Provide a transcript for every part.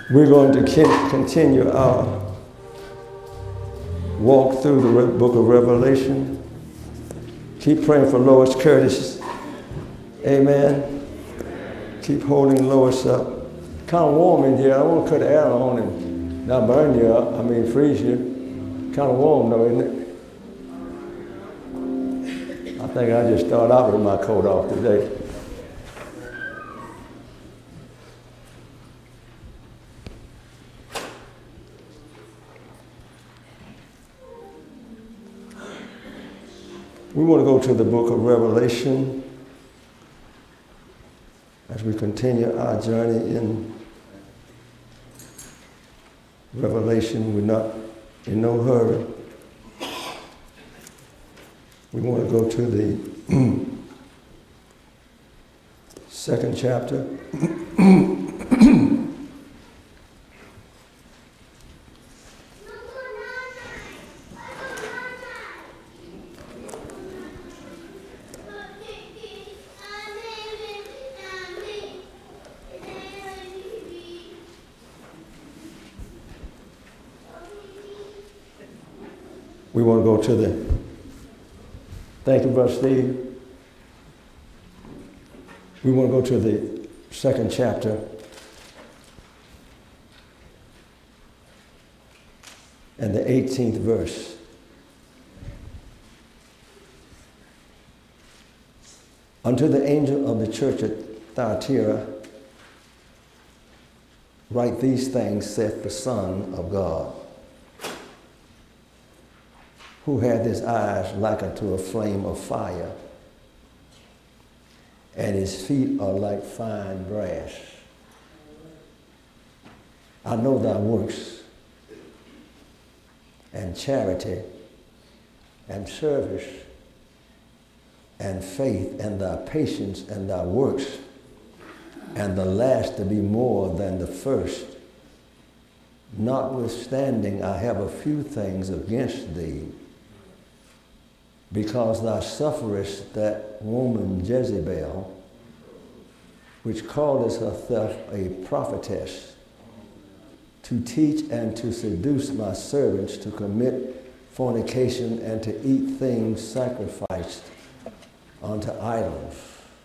We're going to continue our walk through the book of Revelation. Keep praying for Lois Curtis. Amen. Keep holding Lois up. Kind of warm in here. I don't want to cut the air on and not burn you up. I mean, freeze you. Kind of warm though, isn't it? I think I just started out with my coat off today. We want to go to the book of Revelation as we continue our journey in Revelation. We're not in no hurry. We want to go to the second chapter. We want to go to the, thank you, Brother Steve. We want to go to the second chapter and the 18th verse. Unto the angel of the church at Thyatira, write these things, saith the Son of God, who had his eyes like unto a flame of fire, and his feet are like fine brass. I know thy works, and charity, and service, and faith, and thy patience, and thy works, and the last to be more than the first. Notwithstanding, I have a few things against thee, because thou sufferest that woman Jezebel, which calleth herself a prophetess, to teach and to seduce my servants to commit fornication and to eat things sacrificed unto idols.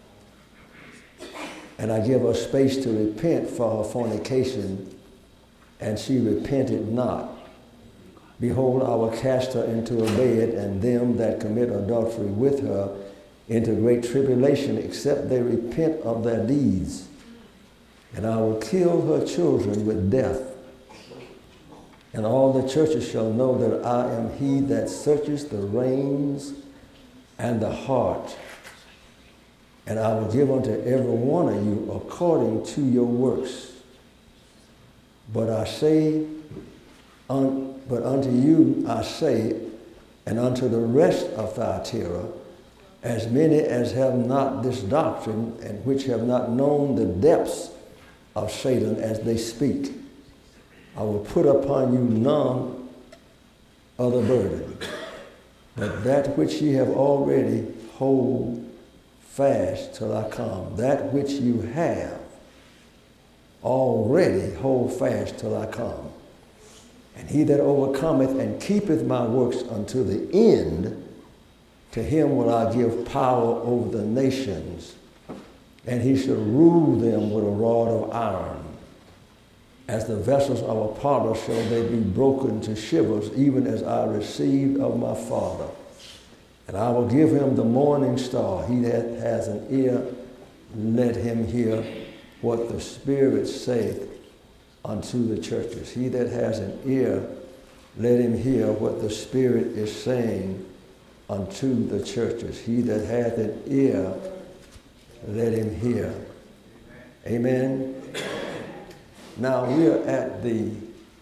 And I give her space to repent for her fornication, and she repented not. Behold, I will cast her into a bed, and them that commit adultery with her into great tribulation, except they repent of their deeds. And I will kill her children with death. And all the churches shall know that I am he that searches the reins and the heart. And I will give unto every one of you according to your works. But I say, but unto you I say, and unto the rest of Thyatira, as many as have not this doctrine, and which have not known the depths of Satan as they speak, I will put upon you none other burden, but that which ye have already hold fast till I come. That which you have already hold fast till I come. And he that overcometh and keepeth my works unto the end, to him will I give power over the nations, and he shall rule them with a rod of iron. As the vessels of a potter shall they be broken to shivers, even as I received of my Father. And I will give him the morning star. He that has an ear, let him hear what the Spirit saith unto the churches. He that has an ear, let him hear what the Spirit is saying unto the churches. He that hath an ear, let him hear. Amen. Now we are at the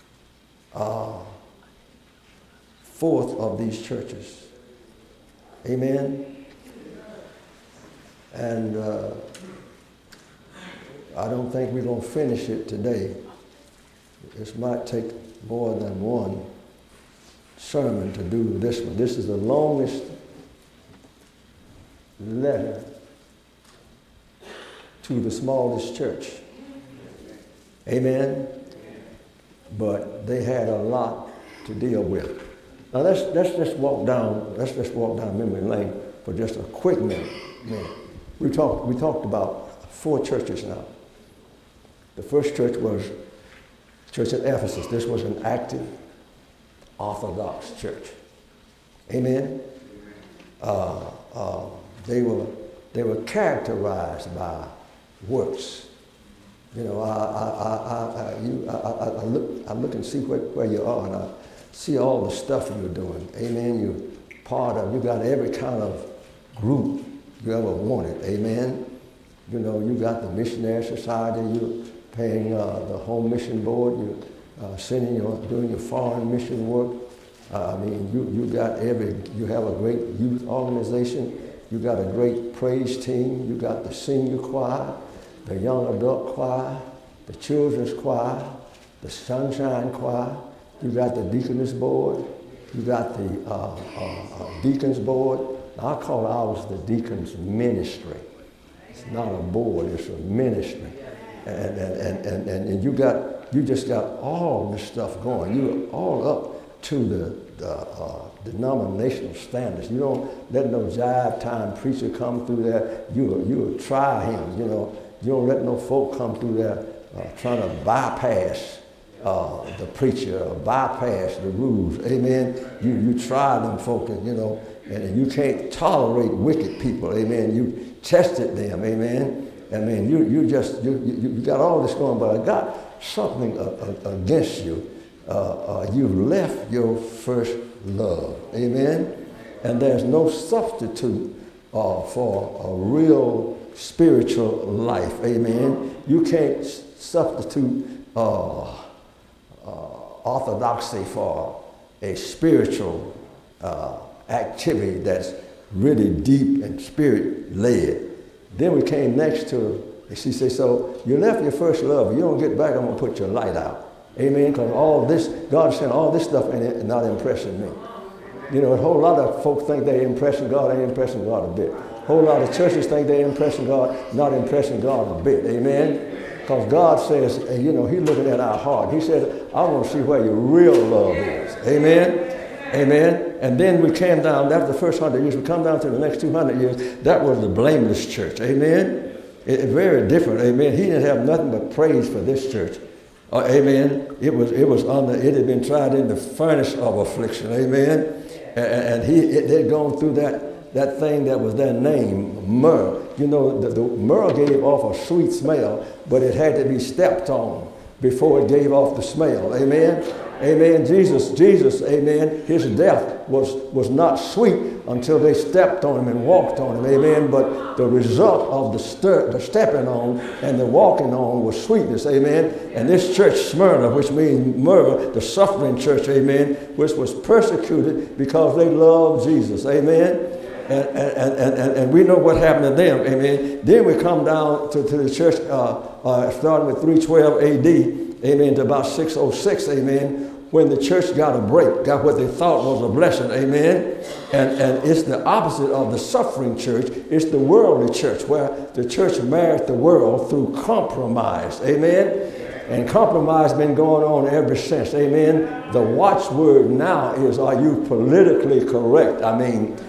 fourth of these churches. Amen. And I don't think we're going to finish it today. This might take more than one sermon to do this one. This is the longest letter to the smallest church. Amen. but they had a lot to deal with. Now let's just walk down memory lane for just a quick minute. We talked about 4 churches now. The first church was church at Ephesus. This was an active Orthodox church. Amen. They were characterized by works. You know, I look and see where you are, and I see all the stuff you're doing. Amen. You're part of. You got every kind of group you ever wanted. Amen. You know, you got the missionary society. You're paying the home mission board. You're doing your foreign mission work. You have a great youth organization. You got a great praise team. You got the senior choir, the young adult choir, the children's choir, the sunshine choir. You got the deaconess board. You got the deacons board. I call ours the deacons ministry. It's not a board, it's a ministry. And you just got all this stuff going. You're all up to the denominational standards. You don't let no jive time preacher come through there. You'll try him, you know. You don't let no folk come through there trying to bypass the preacher or bypass the rules. Amen. You try them folk, you know, and you can't tolerate wicked people. Amen. You tested them. Amen. I mean, you got all this going, but I got something against you. You've left your first love. Amen. And there's no substitute for a real spiritual life. Amen. You can't substitute orthodoxy for a spiritual activity that's really deep and spirit-led. Then we came next to, she said, so you left your first love. You don't get back, I'm going to put your light out. Amen, because all this, God is saying all this stuff ain't not impressing me. You know, a whole lot of folks think they're impressing God, ain't impressing God a bit. A whole lot of churches think they're impressing God, not impressing God a bit. Amen. Because God says, you know, he's looking at our heart. He said, I want to see where your real love is. Amen. Amen. And then we came down, after the first 100 years, we come down to the next 200 years. That was the blameless church. Amen. It's very different. Amen. He didn't have nothing but praise for this church. Amen. It had been tried in the furnace of affliction. Amen. And they'd gone through that thing that was their name, myrrh. You know, the myrrh gave off a sweet smell, but it had to be stepped on before it gave off the smell. Amen. Amen. Jesus, amen, his death was not sweet until they stepped on him and walked on him. Amen. But the result of the stepping on and the walking on was sweetness. Amen. And this church, Smyrna, which means myrrh, the suffering church, amen, which was persecuted because they loved Jesus. Amen. And we know what happened to them. Amen. Then we come down to the church starting with 312 AD. Amen, to about 606, amen, when the church got a break, got what they thought was a blessing, amen. And it's the opposite of the suffering church. It's the worldly church, where the church married the world through compromise, amen. And compromise has been going on ever since, amen. The watchword now is, are you politically correct? I mean,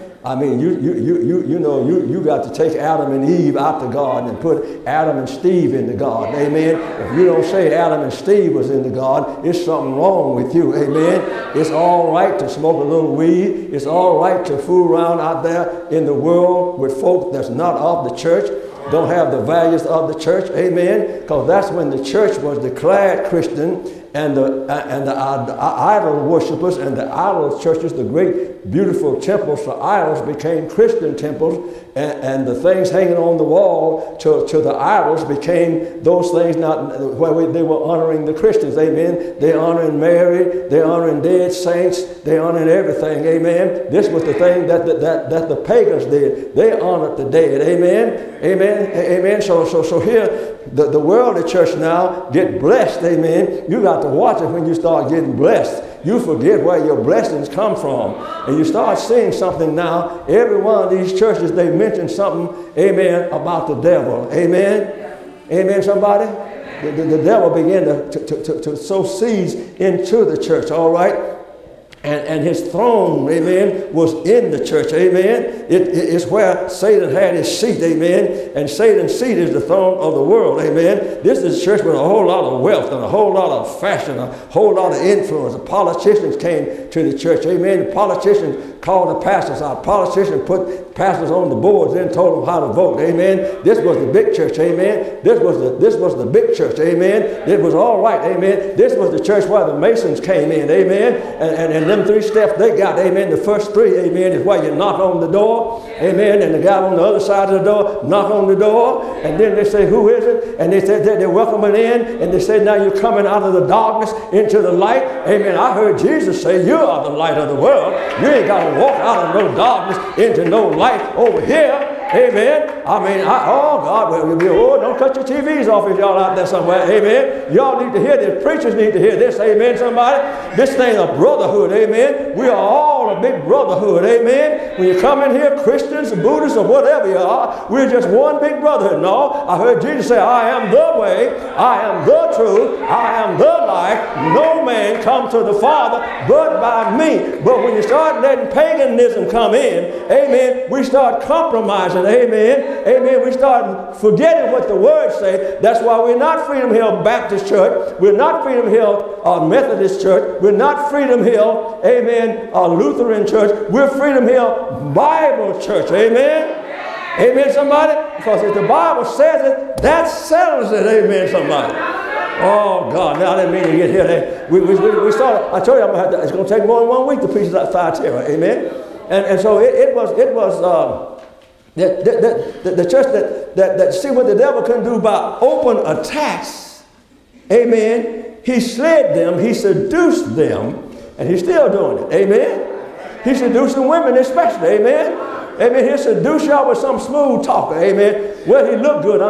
you got to take Adam and Eve out the garden and put Adam and Steve in the garden. Amen. If you don't say Adam and Steve was in the garden, it's something wrong with you. Amen. It's all right to smoke a little weed. It's all right to fool around out there in the world with folk that's not of the church, don't have the values of the church. Amen. Because that's when the church was declared Christian, and the idol worshipers and the idol churches, the great beautiful temples for idols, became Christian temples, and the things hanging on the wall to the idols became those things not where they were honoring the Christians. Amen. They're honoring Mary, they're honoring dead saints, they're honoring everything. Amen. This was the thing that the pagans did. They honored the dead. Amen. Amen. Amen. So here the worldly church now get blessed. Amen. You got to watch it when you start getting blessed. You forget where your blessings come from. And you start seeing something now. Every one of these churches, they mention something, amen, about the devil. Amen. Amen, somebody? the devil began to sow seeds into the church, all right? And his throne, amen, was in the church, amen. It's where Satan had his seat, amen. And Satan's seat is the throne of the world, amen. This is a church with a whole lot of wealth and a whole lot of fashion, a whole lot of influence. The politicians came to the church, amen. The politicians called the pastors out. Politicians put pastors on the boards and told them how to vote, amen. This was the big church, amen. This was the big church, amen. It was all right, amen. This was the church where the Masons came in, amen. And them 3 steps they got, amen. The first 3, amen, is where you knock on the door, amen. And the guy on the other side of the door knock on the door, and then they say, who is it? And they said that they're welcoming in, and they say, now you're coming out of the darkness into the light, amen. I heard Jesus say, you are the light of the world. You ain't got to walk out of no darkness into no light over here. Amen. I mean, oh God, don't cut your TVs off if y'all out there somewhere. Amen. Y'all need to hear this. Preachers need to hear this. Amen, somebody. This thing of brotherhood. Amen. We are all a big brotherhood. Amen. When you come in here, Christians, Buddhists, or whatever you are, we're just one big brotherhood. No, I heard Jesus say, I am the way, I am the truth, I am the life. No man come to the Father but by me. But when you start letting paganism come in, amen, we start compromising. Amen. Amen. We start forgetting what the words say. That's why we're not Freedom Hill Baptist Church. We're not Freedom Hill Methodist Church. We're not Freedom Hill, amen, Lutheran Church. We're Freedom Hill Bible Church. Amen. Amen, somebody. Because if the Bible says it, that settles it. Amen, somebody. Oh, God. Now, I didn't mean to get here. We started. I told you it's going to take more than 1 week to preach that Thyatira. Amen. And so it was the church that see what the devil can do by open attacks, amen, he slid them, he seduced them, and he's still doing it, amen. He's seducing women especially, amen. Amen, he'll seduce y'all with some smooth talker, amen. Well, he look good,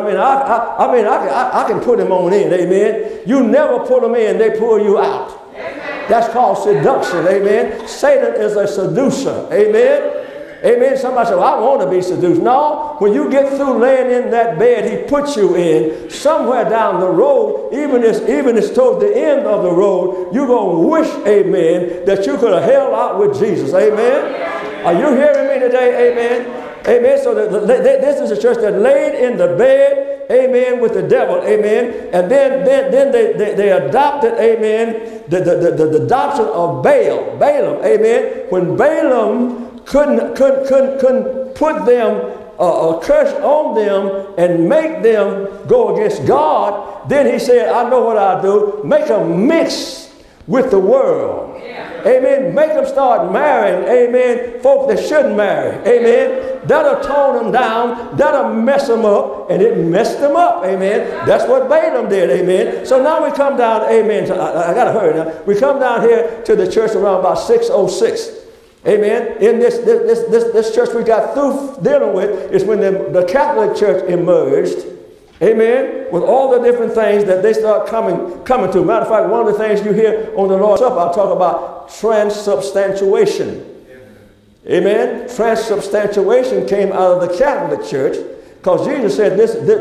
I can put him on in, amen. You never put them in, they pull you out. That's called seduction, amen. Satan is a seducer, amen. Amen. Somebody said, well, I want to be seduced. No, when you get through laying in that bed he puts you in, somewhere down the road, even as towards the end of the road, you're going to wish, amen, that you could have held out with Jesus. Amen. Are you hearing me today? Amen. Amen. So this is a church that laid in the bed, amen, with the devil, amen. And then they adopted, amen, the adoption of Balaam, amen. When Balaam couldn't put them a curse on them and make them go against God, then he said, I know what I'll do. Make them mix with the world. Yeah. Amen. Make them start marrying, amen, folk that shouldn't marry. Amen. That'll tone them down. That'll mess them up. And it messed them up. Amen. That's what Balaam did. Amen. So now we come down, amen. I got to hurry now. We come down here to the church around about 606. Amen. In this church we got through dealing with is when the Catholic Church emerged. Amen. With all the different things that they start coming to. Matter of fact, one of the things you hear on the Lord's Supper, I'll talk about transubstantiation. Amen. Transubstantiation came out of the Catholic Church because Jesus said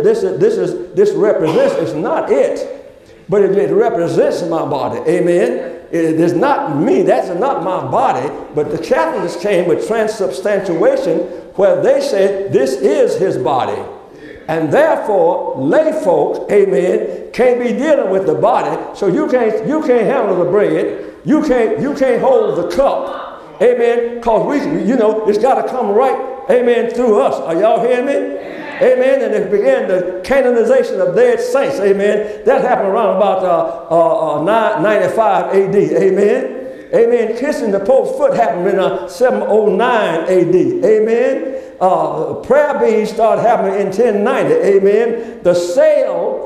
this represents, it's not it, but it represents my body. Amen. It is not me, that's not my body, but the Catholics came with transubstantiation where they said this is his body. And therefore, lay folk, amen, can't be dealing with the body. So you can't handle the bread. You can't hold the cup. Amen. Because it's got to come right, amen, through us. Are y'all hearing me? Amen. And it began the canonization of dead saints. Amen. That happened around about 995 AD. Amen. Amen. Kissing the Pope's foot happened in 709 AD. Amen. Prayer beads started happening in 1090. Amen. The sale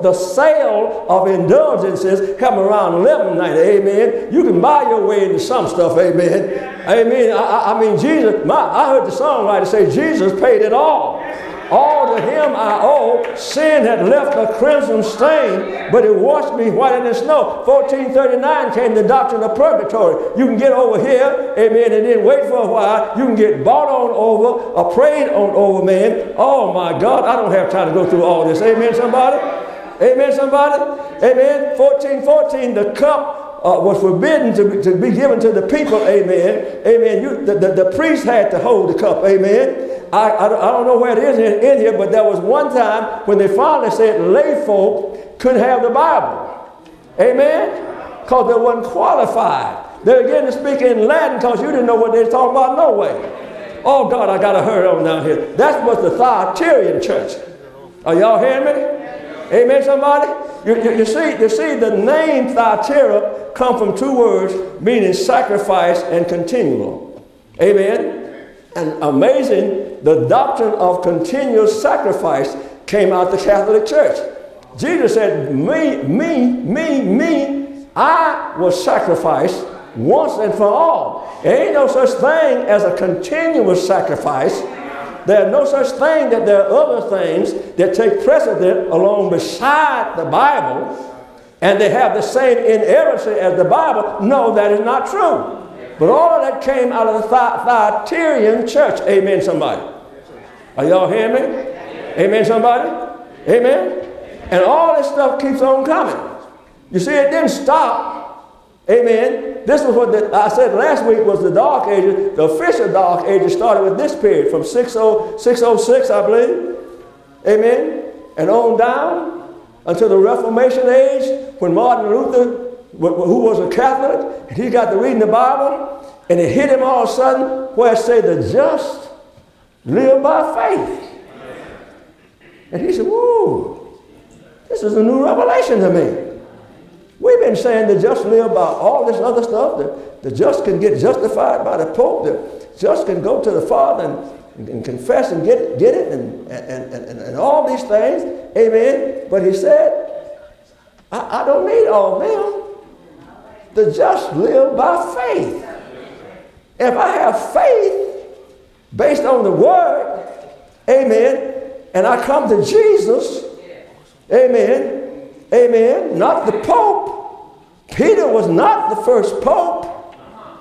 of indulgences happened around 1190. Amen. You can buy your way into some stuff. Amen. Amen. I mean, Jesus, I heard the songwriter say, Jesus paid it all. All to him I owe. Sin had left a crimson stain, but it washed me whiter than snow. 1439 came the doctrine of purgatory. You can get over here, amen, and then wait for a while. You can get bought on over or prayed on over, man. Oh, my God, I don't have time to go through all this. Amen, somebody? Amen, somebody? Amen. 14:14, the cup was forbidden to be given to the people. Amen. Amen. The priest had to hold the cup. Amen. I don't know where it is in here, but there was one time when they finally said lay folk couldn't have the Bible. Amen. Because they wasn't qualified. They began to speak in Latin because you didn't know what they were talking about no way. Oh, God, I got to hurry on down here. That was the Thyatirian church. Are y'all hearing me? Amen, somebody? You see, the name Thyatira come from two words meaning sacrifice and continual. Amen? And amazing, the doctrine of continuous sacrifice came out the Catholic Church. Jesus said, me, I was sacrificed once and for all. There ain't no such thing as a continuous sacrifice. There's no such thing that there are other things that take precedent along beside the Bible, and they have the same inerrancy as the Bible. No, that is not true. But all of that came out of the Thyatirian church. Amen, somebody. Are y'all hearing me? Amen, somebody? Amen? And all this stuff keeps on coming. You see, it didn't stop. Amen. This was what I said last week was the Dark Ages. The official Dark Ages started with this period from 606, I believe. Amen. And on down until the Reformation age when Martin Luther, who was a Catholic, and he got to reading the Bible, and it hit him all of a sudden where it said the just live by faith. And he said, whoa, this is a new revelation to me. We've been saying the just live by all this other stuff. The just can get justified by the Pope. The just can go to the Father and confess and get it and all these things. Amen. But he said, I don't need all them. The just live by faith. If I have faith based on the Word, amen, and I come to Jesus, amen, amen, not the Pope. Peter was not the first Pope.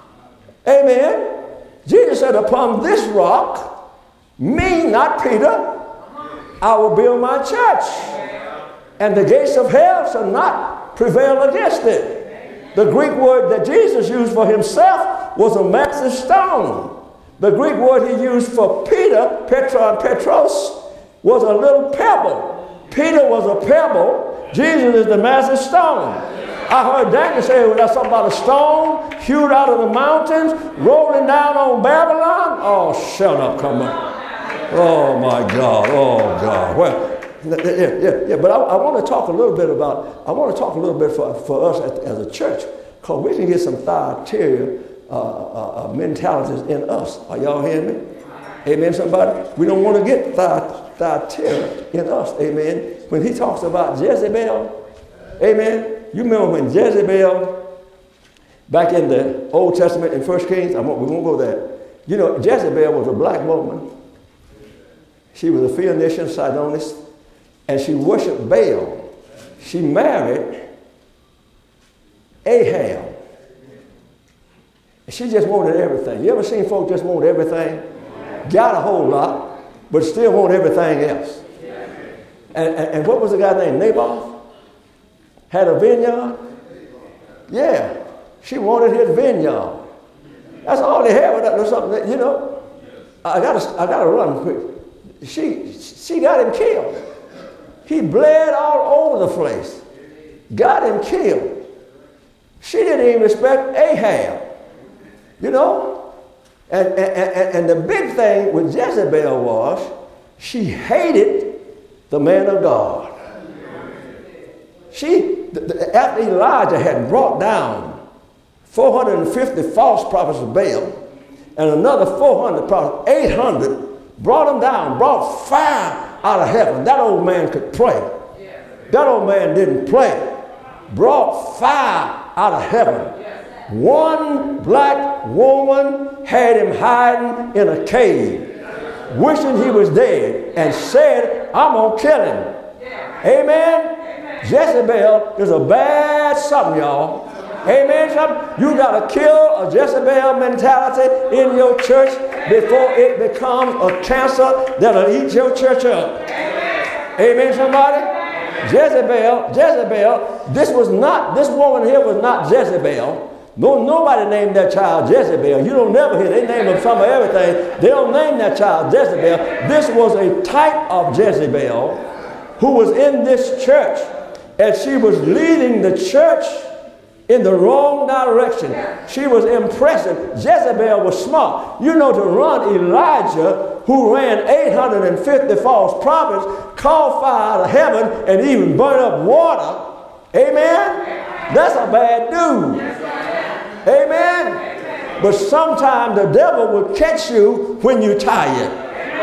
Amen. Jesus said, upon this rock, me, not Peter, I will build my church. And the gates of hell shall not prevail against it. The Greek word that Jesus used for himself was a massive stone. The Greek word he used for Peter, Petra and Petros, was a little pebble. Peter was a pebble. Jesus is the massive stone. I heard Daniel say well, that's something about a stone hewed out of the mountains, rolling down on Babylon. Oh, shut up, come on. Oh, my God. Oh, God. Well, yeah. But I want to talk a little bit for us as a church, because we can get some Thyatira mentalities in us. Are y'all hearing me? Amen, somebody? We don't want to get Thyatira in us. Amen. When he talks about Jezebel, amen. You remember when Jezebel, back in the Old Testament in 1 Kings, we won't go there. You know, Jezebel was a black woman. She was a Phoenician Sidonist, and she worshiped Baal. She married Ahab. She just wanted everything. You ever seen folk just want everything? Got a whole lot, but still want everything else. And what was the guy named Naboth? Had a vineyard? Yeah. She wanted his vineyard. That's all they had. Or something that, you know. I gotta run quick. She got him killed. He bled all over the place. Got him killed. She didn't even respect Ahab. You know? And the big thing with Jezebel was she hated the man of God. After Elijah had brought down 450 false prophets of Baal and another 400 prophets, 800, brought them down, brought fire out of heaven. That old man could pray. That old man didn't pray. Brought fire out of heaven. One black woman had him hiding in a cave, wishing he was dead, and said, I'm going to kill him. Amen? Jezebel is a bad something, y'all. Amen? You got to kill a Jezebel mentality in your church before it becomes a cancer that'll eat your church up. Amen, somebody? Jezebel, this woman here was not Jezebel. No, nobody named that child Jezebel. You don't never hear, they name them some of everything. They don't name that child Jezebel. This was a type of Jezebel who was in this church, and she was leading the church in the wrong direction. She was impressive. Jezebel was smart. You know, to run Elijah, who ran 850 false prophets, called fire out of heaven, and even burn up water. Amen? That's a bad dude. Amen? But sometimes the devil will catch you when you're tired.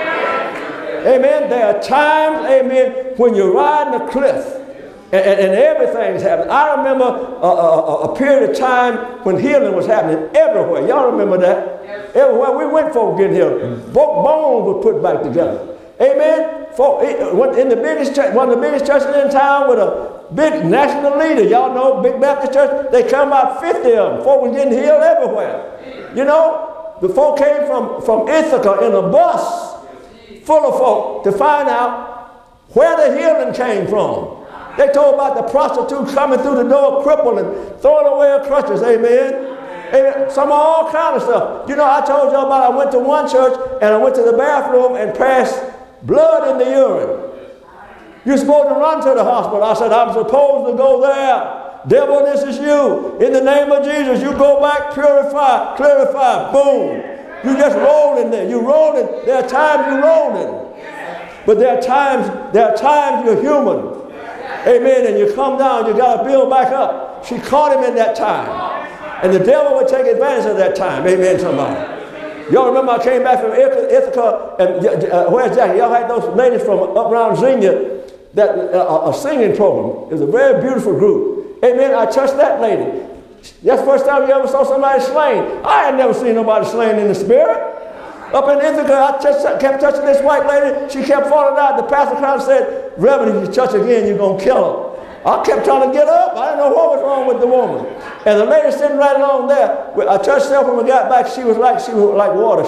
Amen? There are times, amen, when you're riding a cliff. And everything's happening. I remember a period of time when healing was happening everywhere. Y'all remember that? Yes. Everywhere we went, folks getting healed. Bones were put back together. Amen? In the biggest church, one of the biggest churches in town with a big national leader. Y'all know, big Baptist church. They come about 50 of them. Folk were getting healed everywhere. You know, the folk came from Ithaca in a bus full of folk to find out where the healing came from. They told about the prostitute coming through the door crippled and throwing away her crutches. Amen. Amen. Some all kind of stuff. You know, I told you about I went to one church and I went to the bathroom and passed blood in the urine. You're supposed to run to the hospital. I said, I'm supposed to go there. Devil, this is you. In the name of Jesus, you go back, purify, clarify, boom. You just roll in there. You rolling. There are times you're rolling. But there are times you're human. Amen. And you come down, you got to build back up. She caught him in that time. And the devil would take advantage of that time. Amen, somebody. Y'all remember I came back from Ithaca, and where's Jackie? Y'all had those ladies from up around Xenia, that a singing program. It was a very beautiful group. Amen. I touched that lady. That's the first time you ever saw somebody slain. I had never seen nobody slain in the spirit. Up in Ithaca, I kept touching this white lady. She kept falling out. The pastor crowd said, Reverend, if you touch again, you're going to kill her. I kept trying to get up. I didn't know what was wrong with the woman. And the lady sitting right along there, I touched her when we got back. She was like water.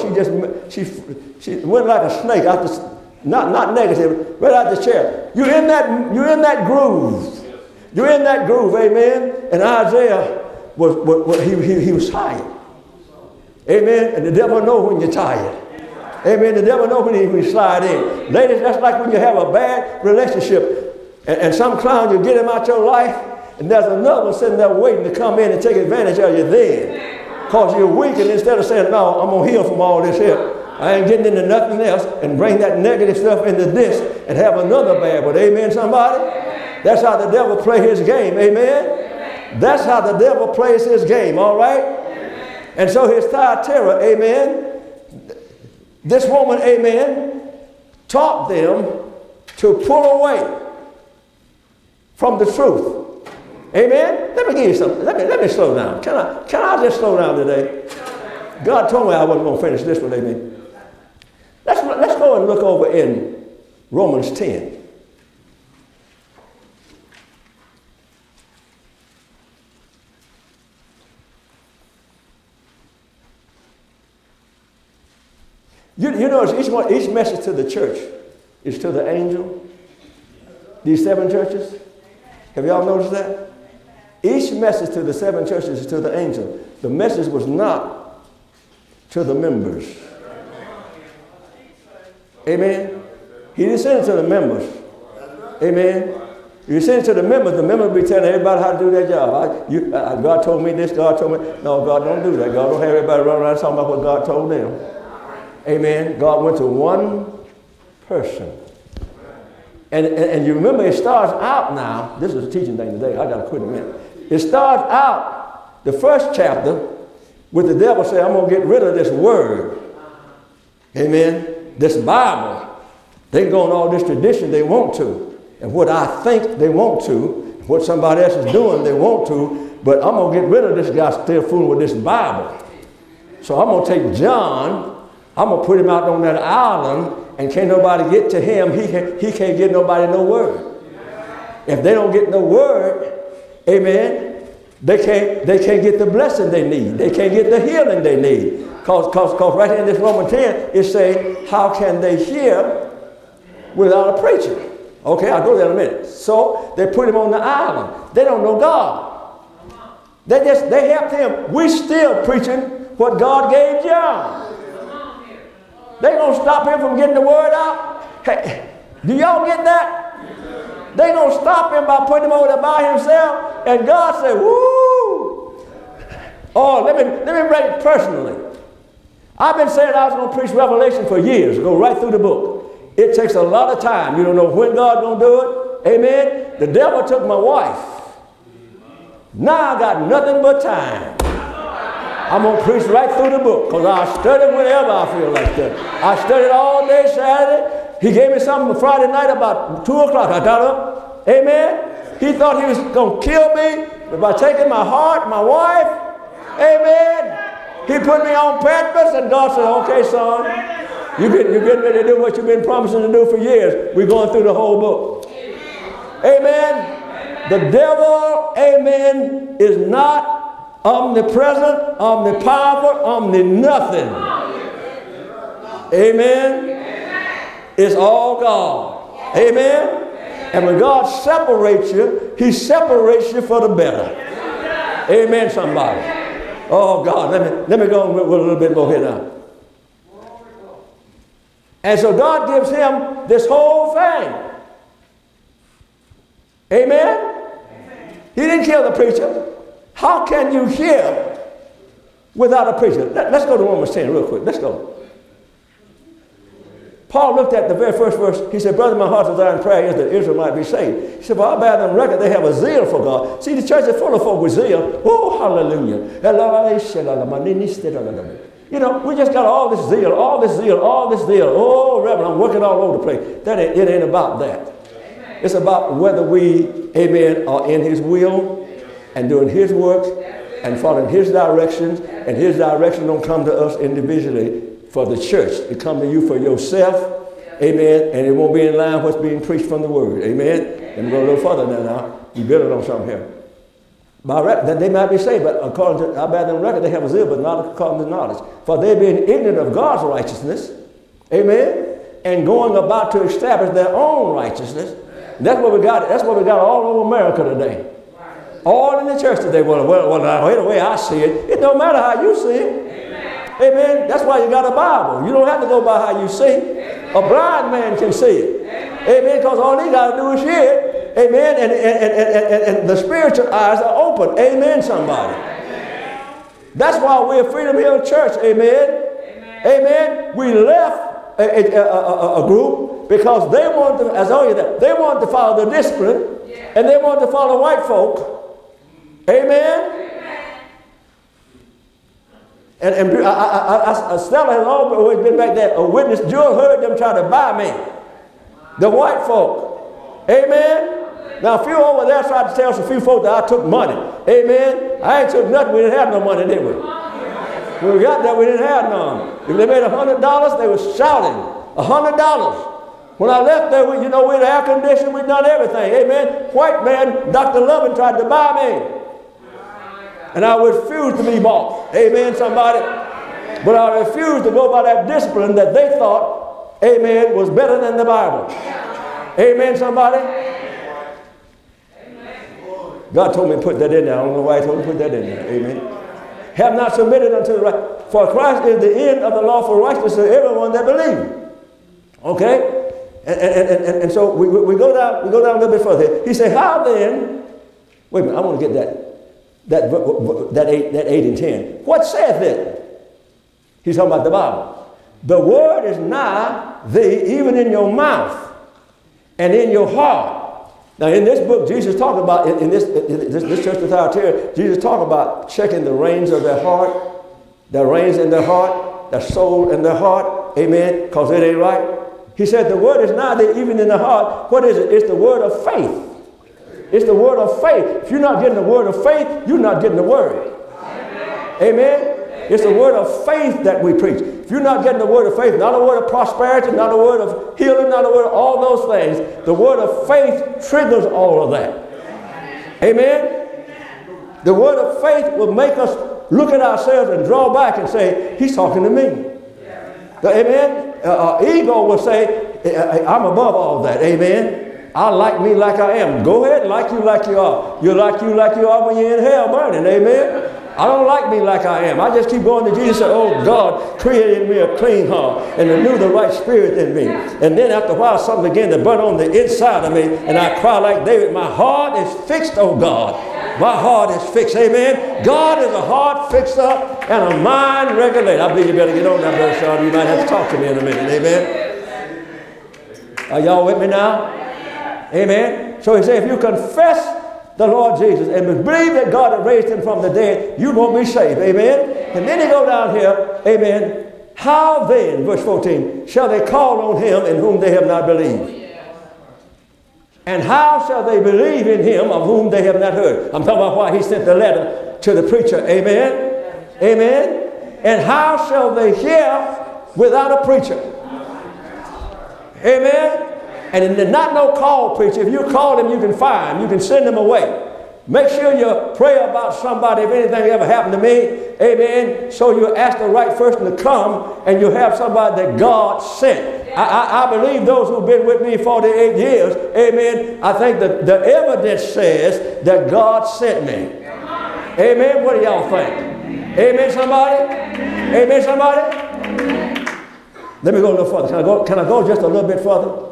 She went like a snake out the, not negative, right out the chair. You're in that groove. You're in that groove, amen. And Isaiah he was tired. Amen. And the devil knows when you're tired. Amen. The devil knows when he slide in. Ladies, that's like when you have a bad relationship and some clown, you get him out your life, and there's another one sitting there waiting to come in and take advantage of you then. Because you're weak, and instead of saying, no, I'm going to heal from all this here, I ain't getting into nothing else, and bring that negative stuff into this and have another bad one. Amen, somebody? That's how the devil plays his game. Amen? That's how the devil plays his game, all right? And so his Thyatira, amen, this woman, amen, taught them to pull away from the truth. Amen? Let me give you something. Let me slow down. Can I just slow down today? God told me I wasn't going to finish this one, amen. Let's go and look over in Romans 10. You notice each message to the church is to the angel. These 7 churches. Have y'all noticed that? Each message to the 7 churches is to the angel. The message was not to the members. Amen. He didn't send it to the members. Amen. If you send it to the members will be telling everybody how to do their job. God told me this, God told me. No, God don't do that. God don't have everybody running around talking about what God told them. Amen. God went to one person. And you remember it starts out now. This is a teaching thing today. I got to quit in a minute. It starts out, the first chapter, with the devil saying, I'm going to get rid of this word. Amen. This Bible. They can go on all this tradition they want to. And what I think they want to, what somebody else is doing they want to, but I'm going to get rid of this guy still fooling with this Bible. So I'm going to take John, I'm going to put him out on that island, and can't nobody get to him. He can't get nobody no word. If they don't get no word, amen, they can't get the blessing they need. They can't get the healing they need. Because right here in this Romans 10, it says, how can they hear without a preacher? Okay, I'll go there in a minute. So they put him on the island. They don't know God. They helped him. We still preaching what God gave John. They gonna stop him from getting the word out. Hey, do y'all get that? They gonna stop him by putting him over there by himself. And God said, "Woo!" Oh, let me bring it personally. I've been saying I was going to preach Revelation for years, go right through the book. It takes a lot of time. You don't know when God's going to do it. Amen. The devil took my wife. Now I got nothing but time. I'm going to preach right through the book because I study whenever I feel like studying. I studied all day Saturday. He gave me something Friday night about 2 o'clock. I got up. Amen. He thought he was going to kill me by taking my heart, my wife. Amen. He put me on purpose, and God said, "Okay, son, you're getting ready to do what you've been promising to do for years. We're going through the whole book." Amen. The devil, amen, is not omnipresent, omnipowerful, omni-nothing. Amen. It's all God. Amen. And when God separates you, he separates you for the better. Amen, somebody. Oh, God, let me go on with a little bit more here now. And so God gives him this whole thing. Amen? He didn't kill the preacher. How can you hear without a preacher? Let's go to Romans 10 real quick. Let's go. Paul looked at the very first verse. He said, "Brother, my heart's desire and prayer is that Israel might be saved." He said, "Well, I bear them record they have a zeal for God." See, the church is full of folk with zeal. Oh, hallelujah. You know, we just got all this zeal, all this zeal, all this zeal. Oh, Reverend, I'm working all over the place. It ain't about that. Amen. It's about whether we, amen, are in his will and doing his work and following his directions. And his direction don't come to us individually for the church. It come to you for yourself. Amen. And it won't be in line with what's being preached from the word. Amen. Let me go a little further now. You build it on something here. That they might be saved, but according to, I bear them record, they have a zeal, but not according to knowledge. For they being ignorant of God's righteousness, amen, and going about to establish their own righteousness. That's what we got. That's what we got all over America today. All in the church today. Well, the way I see it, it don't matter how you see it. Amen. That's why you got a Bible. You don't have to go by how you see. A blind man can see it. Amen. Because all he got to do is hear it. Amen. And the spiritual eyes are open. Amen, somebody. That's why we're Freedom Hill Church. Amen. Amen. We left a group because they wanted to, as I told you, they wanted to follow the discipline and they wanted to follow white folk. Amen. And Stella has always been back there. A witness, Jewel heard them try to buy me. The white folk. Amen. Now, a few over there tried to tell us a few folks that I took money. Amen. I ain't took nothing. We didn't have no money, did we? When we got there, we didn't have none. If they made $100, they were shouting. $100. When I left there, we had air conditioning. We'd done everything. Amen. White man, Dr. Lovin, tried to buy me. And I refused to be bought. Amen, somebody. But I refused to go by that discipline that they thought, amen, was better than the Bible. Amen, somebody. God told me to put that in there. I don't know why he told me to put that in there. Amen. Have not submitted unto the right. For Christ is the end of the law for righteousness to everyone that believes. Okay? And so we go down a little bit further. He said, how then, wait a minute, I want to get that 8 and 10. What saith it? He's talking about the Bible. The word is nigh thee, even in your mouth and in your heart. Now, in this book, Jesus talked about, in this church of Thyatira, Jesus talked about checking the reins of their heart, the reins in their heart, their soul in their heart. Amen. Because it ain't right. He said the word is nigh thee, even in the heart. What is it? It's the word of faith. It's the word of faith. If you're not getting the word of faith, you're not getting the word. Amen. It's the word of faith that we preach. If you're not getting the word of faith, not a word of prosperity, not a word of healing, not a word of all those things, the word of faith triggers all of that. Amen. The word of faith will make us look at ourselves and draw back and say, he's talking to me. Amen. Ego will say, I'm above all that. Amen. I like me like I am. Go ahead, like you are. You like you are when you're in hell burning. Amen. I don't like me like I am. I just keep going to Jesus and say, oh God, create in me a clean heart and renew the right spirit in me. And then after a while, something began to burn on the inside of me, and I cry like David, my heart is fixed, oh God. My heart is fixed. Amen. God is a heart fixer and a mind regulator. I believe you better get on that, Brother Sean. You might have to talk to me in a minute. Amen. Are y'all with me now? Amen. So he said, if you confess the Lord Jesus and believe that God had raised him from the dead, you're going to be saved. Amen. And then he go down here. Amen. How then, verse 14, shall they call on him in whom they have not believed? And how shall they believe in him of whom they have not heard? I'm talking about why he sent the letter to the preacher. Amen. Amen. And how shall they hear without a preacher? Amen. And not no call preacher. If you call him, you can fire him. You can send him away. Make sure you pray about somebody if anything ever happened to me. Amen. So you ask the right person to come, and you have somebody that God sent. I believe those who've been with me 48 years, amen, I think that the evidence says that God sent me. Amen. What do y'all think? Amen, somebody? Amen, somebody? Let me go a little further. Can I go just a little bit further?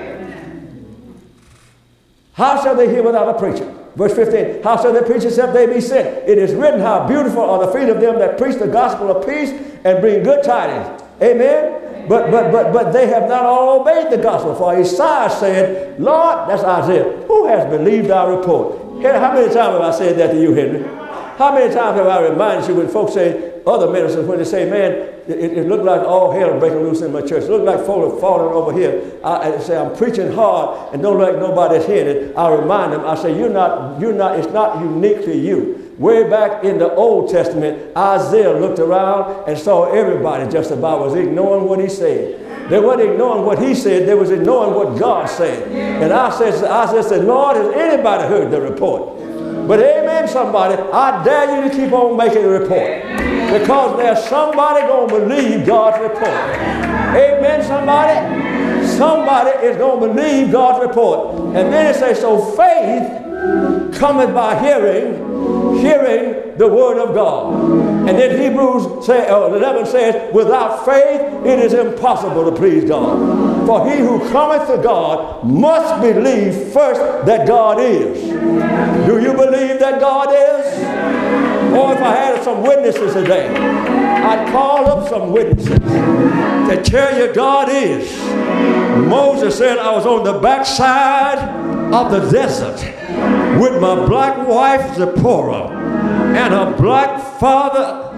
How shall they hear without a preacher? Verse 15, how shall they preach except they be sent? It is written, how beautiful are the feet of them that preach the gospel of peace and bring good tidings. Amen? But they have not all obeyed the gospel. For Isaiah said, Lord, that's Isaiah, who has believed our report? How many times have I said that to you, Henry? How many times have I reminded you when folks say, other ministers, when they say, man, it looked like all hell breaking loose in my church. It looked like folk are falling over here. I say, I'm preaching hard and don't let nobody hear it. I remind them, I say, it's not unique to you. Way back in the Old Testament, Isaiah looked around and saw everybody just about was ignoring what he said. They weren't ignoring what he said, they was ignoring what God said. And Isaiah said, Lord, has anybody heard the report? But amen, somebody, I dare you to keep on making the report. Because there's somebody going to believe God's report. Amen, somebody? Somebody is going to believe God's report. And then it says, so faith cometh by hearing the word of God. And then Hebrews 11 says, without faith it is impossible to please God. For he who cometh to God must believe first that God is. Do you believe that God is? Or if I had some witnesses today, I'd call up some witnesses to tell you God is. Moses said, I was on the backside of the desert with my black wife Zipporah and a black father,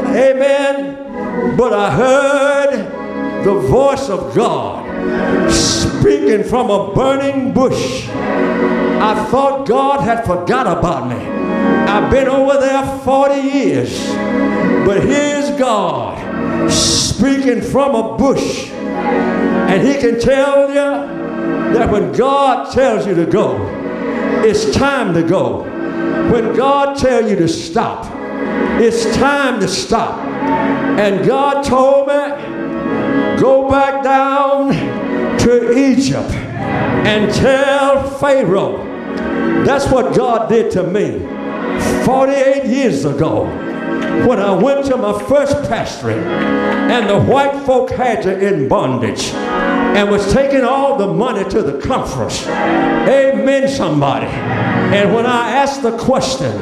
amen, but I heard the voice of God speaking from a burning bush. I thought God had forgot about me. I've been over there 40 years, but here's God speaking from a bush, and he can tell you that when God tells you to go, it's time to go. When God tells you to stop, it's time to stop. And God told me, go back down to Egypt and tell Pharaoh. That's what God did to me 48 years ago when I went to my first pastoring and the white folk had you in bondage and was taking all the money to the conference. Amen, somebody. And when I asked the question,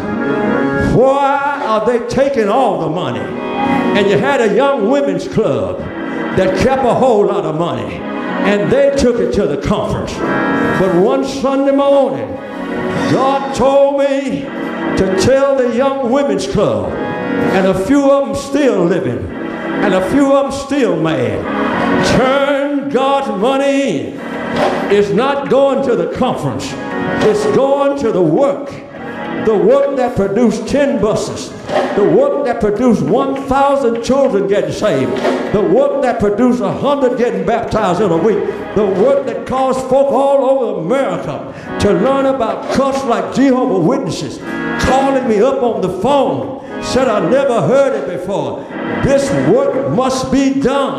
why are they taking all the money? And you had a young women's club that kept a whole lot of money and they took it to the conference. But one Sunday morning, God told me to tell the young women's club, and a few of them still living, and a few of them still mad. Turn God's money in. It's not going to the conference. It's going to the work that produced 10 buses, the work that produced 1,000 children getting saved, the work that produced 100 getting baptized in a week, the work that caused folk all over America to learn about cults like Jehovah's Witnesses, calling me up on the phone, said I never heard it before. This work must be done.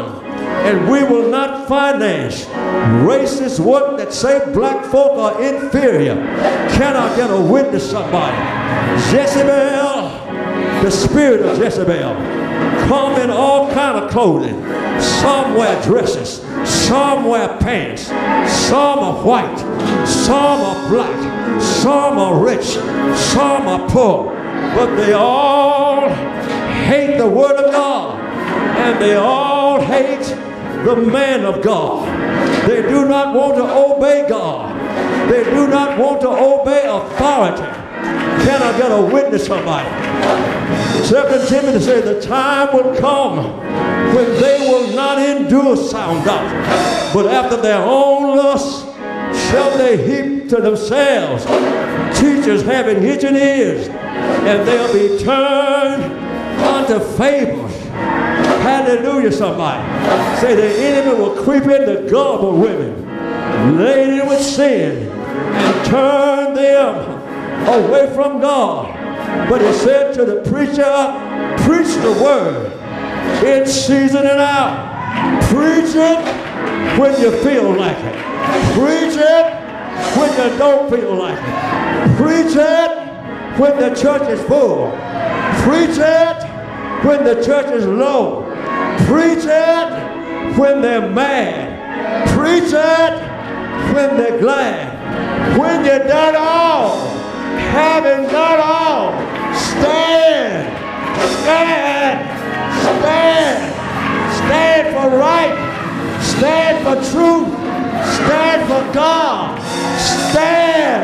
and we will not finance racist work that say black folk are inferior. Can I get a witness, somebody? Jezebel, the spirit of Jezebel, come in all kind of clothing. Some wear dresses, some wear pants, some are white, some are black, some are rich, some are poor, but they all hate the word of God, and they all hate the man of God. They do not want to obey God. They do not want to obey authority. Can I get a witness, somebody? 2 Timothy says the time will come when they will not endure sound doctrine, but after their own lust shall they heap to themselves teachers having itching ears, and they'll be turned unto fables. Hallelujah, somebody. Say the enemy will creep in the gulf of women, laden with sin, and turn them away from God. But he said to the preacher, preach the word in season and out. Preach it when you feel like it. Preach it when you don't feel like it. Preach it when the church is full. Preach it when the church is low. Preach it when they're mad. Preach it when they're glad. When you're done all, having done all, stand, stand, stand, stand for right, stand for truth, stand for God, stand.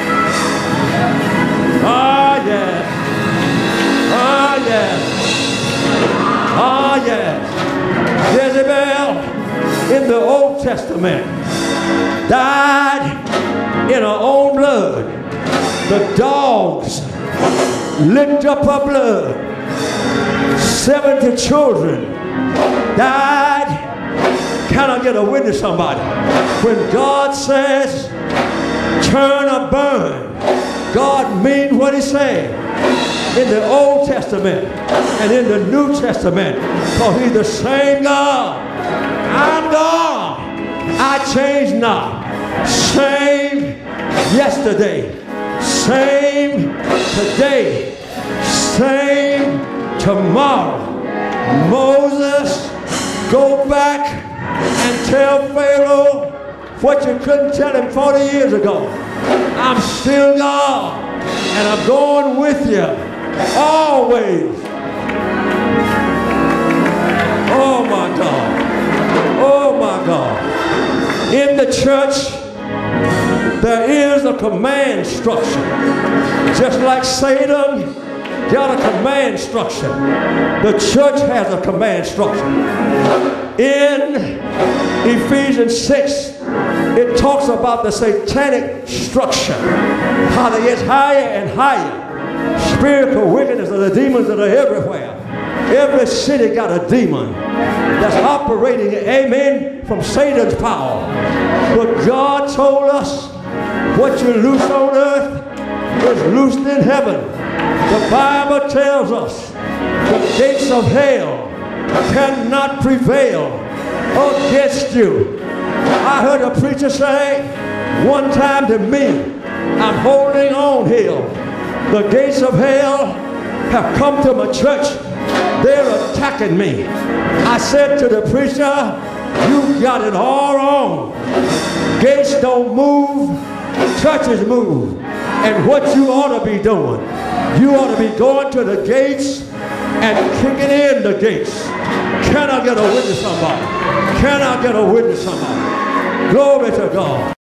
Ah, yes. Ah, yes. Ah, yes. Jezebel in the Old Testament died in her own blood. The dogs licked up her blood. 70 children died. Can I get a witness, somebody? When God says turn or burn, God means what he said. In the Old Testament and in the New Testament, because he's the same God. I'm God. I change not. Same yesterday, same today, same tomorrow. Moses, go back and tell Pharaoh what you couldn't tell him 40 years ago. I'm still God, and I'm going with you always. Oh my God. Oh my God. In the church, there is a command structure. Just like Satan got a command structure, the church has a command structure. In Ephesians 6, it talks about the satanic structure, how they get higher and higher. Spiritual wickedness of the demons that are everywhere. Every city got a demon that's operating, amen, from Satan's power. But God told us, what you loose on earth is loosed in heaven. The Bible tells us the gates of hell cannot prevail against you. I heard a preacher say one time to me, I'm holding on here. The gates of hell have come to my church. They're attacking me. I said to the preacher, you got it all wrong. Gates don't move, churches move. And what you ought to be doing, you ought to be going to the gates and kicking in the gates. Can I get a witness, somebody? Can I get a witness, somebody? Glory to God.